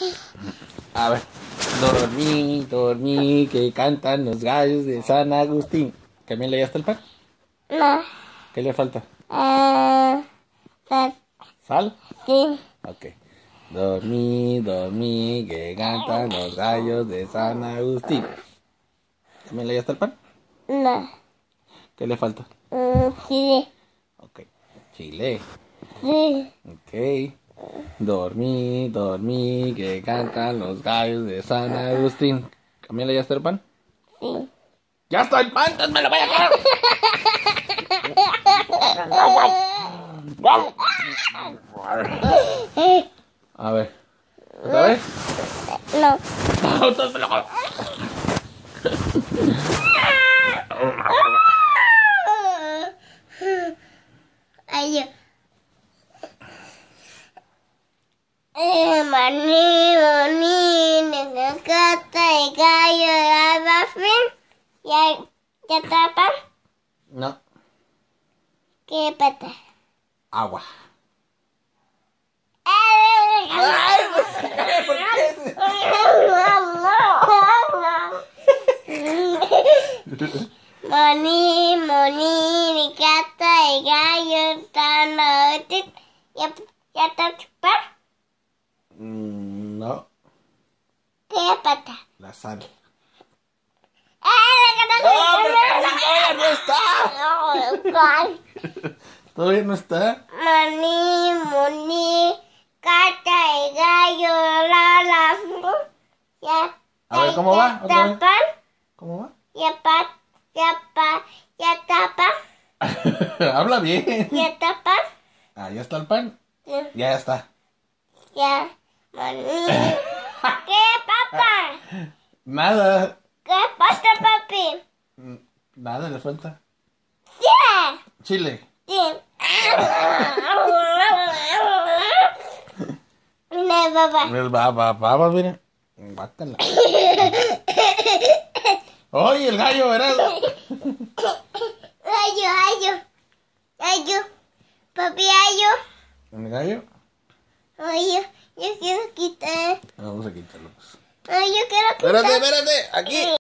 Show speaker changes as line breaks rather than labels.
A ver. Dormí, dormí, que cantan los gallos de San Agustín. ¿Camila ya está el pan?
No.
¿Qué le falta?
Sal.
¿Sal?
Sí.
Ok. Dormí, dormí, que cantan los gallos de San Agustín. ¿Camila ya está el pan?
No.
¿Qué le falta?
Sí.
Ok. Chile.
Sí.
Ok. Dormí, dormí, que cantan los gallos de San Agustín. ¿Camila ya está el pan?
Sí.
¡Ya está el pan! ¡Entonces me lo voy a comer! A ver. ¿Otra vez?
No.
No, entonces me lo como.
Ay, yo. Maní, gata y gallo, fin. ¿Ya tapa?
No.
¿Qué pata?
Agua.
Ay,
¿Por qué?
Maní, gata y gallo, ¿ya está chupar?
No.
¿Qué pata?
La sal.
¡No,
no está! ¿Todavía no está?
Maní, gata y gallo, ya.
A ver, ¿cómo va? ¿Otra vez?
¿Tapan?
¿Cómo va?
¿Ya tapan?
Habla bien.
¿Ya tapan?
Ah, ¿ya está el pan?
Sí.
Ya está.
Ya. Maní. ¿Qué pasa?
Nada.
¿Qué pasa, papi?
Nada le falta.
Sí.
Chile.
Sí. Mira, papá.
Va, mira. Bácala. Oye, el gallo, ¿verdad?
Ayo. Papi, ayo.
¿El gallo?
Ayo. Yo quiero quitar.
Vamos a quitarlo. Pues.
Ay, yo quiero quitar.
Espérate, aquí.